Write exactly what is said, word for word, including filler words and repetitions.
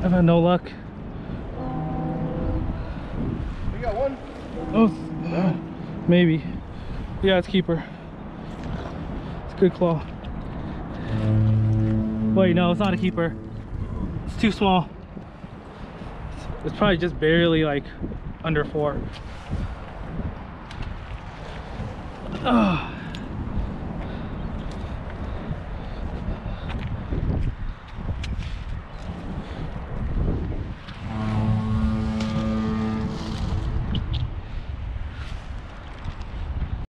I've had no luck. You got one? Oh, uh, maybe. Yeah, it's keeper. It's a good claw. Wait, no, it's not a keeper. It's too small. It's, it's probably just barely like under four. Oh.